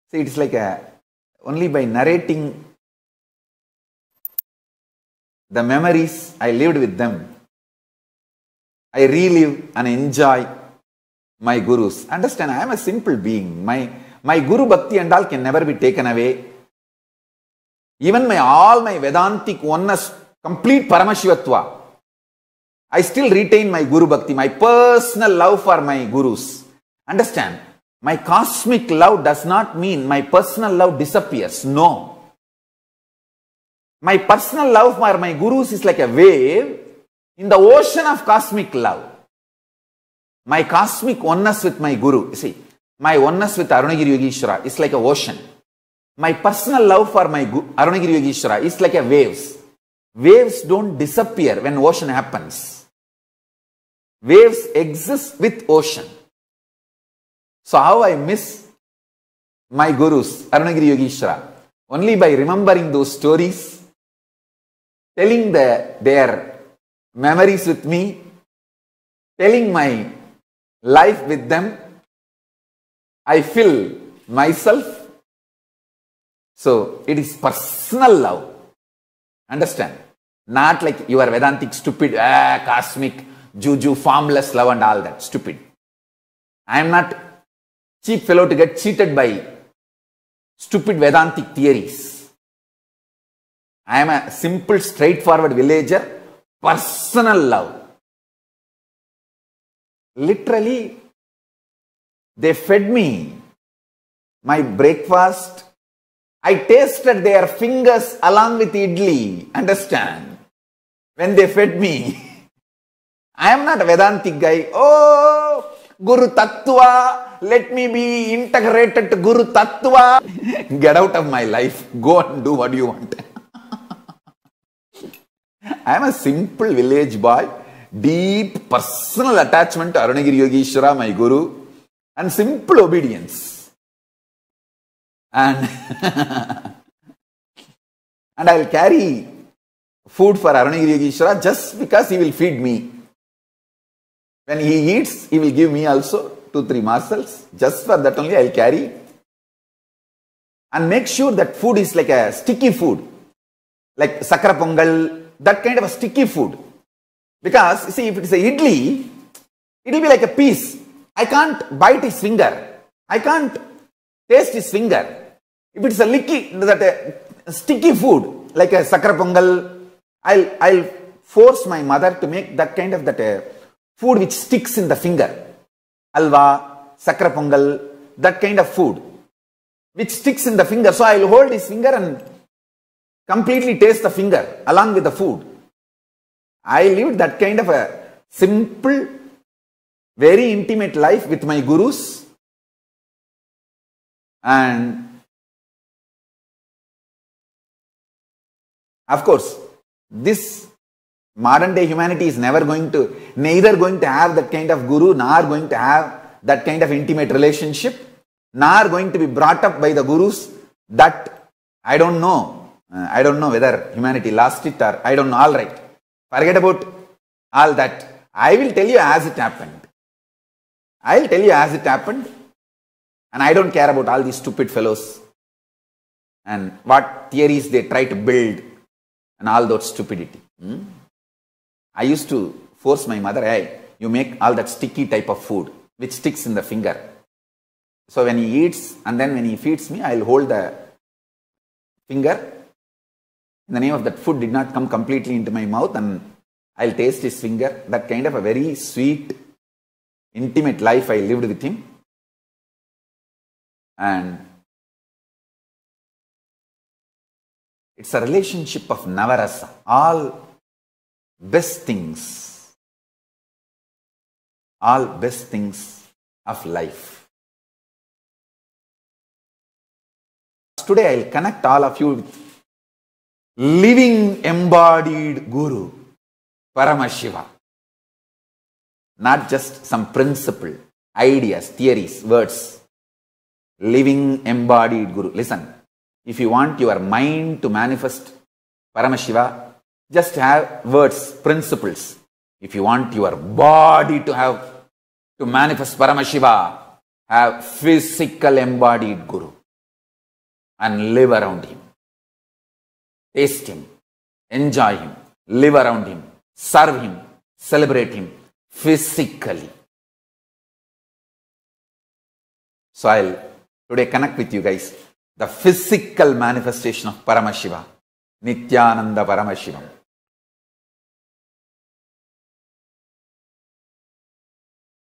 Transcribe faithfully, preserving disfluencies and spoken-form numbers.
See, it's like a, only by narrating the memories I lived with them, I relive and enjoy my gurus. Understand, I am a simple being. My, my Guru Bhakti and all can never be taken away. Even my all my Vedantic oneness, complete Paramashivatva, I still retain my Guru Bhakti, my personal love for my Gurus. Understand, my cosmic love does not mean my personal love disappears. No. My personal love for my Gurus is like a wave in the ocean of cosmic love. My cosmic oneness with my Guru, you see, my oneness with Arunagiri Yogeshwara is like a ocean. My personal love for my Arunagiri Yogeshwara is like a waves. Waves don't disappear when ocean happens. Waves exist with ocean. So how I miss my Gurus, Arunagiri Yogeshwara? Only by remembering those stories, telling the, their memories with me, telling my life with them, I feel myself. So it is personal love. Understand? Not like your Vedantic stupid, ah, cosmic, juju, formless love and all that. Stupid. I am not cheap fellow to get cheated by stupid Vedantic theories. I am a simple, straightforward villager. Personal love. Literally, they fed me my breakfast. I tasted their fingers along with idli. Understand? When they fed me. I am not a Vedantic guy. Oh, Guru Tattva. Let me be integrated to Guru Tattva. Get out of my life. Go and do what you want. I am a simple village boy. Deep personal attachment to Arunagiri Yogeshwara, my Guru, and simple obedience. And, and I will carry food for Arunagiri Yogeshwara just because he will feed me. When he eats, he will give me also two, three morsels. Just for that only I will carry. And make sure that food is like a sticky food. Like Sakra Pongal, that kind of a sticky food. Because, see, if it is a idli, it will be like a piece. I can't bite his finger. I can't taste his finger. If it is a licky, that a sticky food, like a Sakra Pongal, I'll, I'll force my mother to make that kind of that uh, food which sticks in the finger. Alva, Sakra Pongal, that kind of food, which sticks in the finger. So I'll hold his finger and completely taste the finger along with the food. I lived that kind of a simple, very intimate life with my Gurus. And of course, this modern day humanity is never going to, neither going to have that kind of Guru, nor going to have that kind of intimate relationship, nor going to be brought up by the Gurus. That I don't know. Uh, I don't know whether humanity lost it or I don't know. All right. Forget about all that. I will tell you as it happened. I will tell you as it happened. And I don't care about all these stupid fellows and what theories they try to build and all that stupidity. Hmm? I used to force my mother, hey, you make all that sticky type of food which sticks in the finger. So when he eats and then when he feeds me, I will hold the finger. In the name of that food did not come completely into my mouth and I'll taste his finger. That kind of a very sweet, intimate life I lived with him. And it's a relationship of Navarasa. All best things. All best things of life. Today I'll connect all of you with living embodied Guru, Paramashiva. Not just some principle, ideas, theories, words. Living embodied Guru. Listen, if you want your mind to manifest Paramashiva, just have words, principles. If you want your body to have, to manifest Paramashiva, have physical embodied Guru. and live around him. Taste him, enjoy him, live around him, serve him, celebrate him physically. So I'll today connect with you guys the physical manifestation of Paramashiva, Nityananda Paramashivam.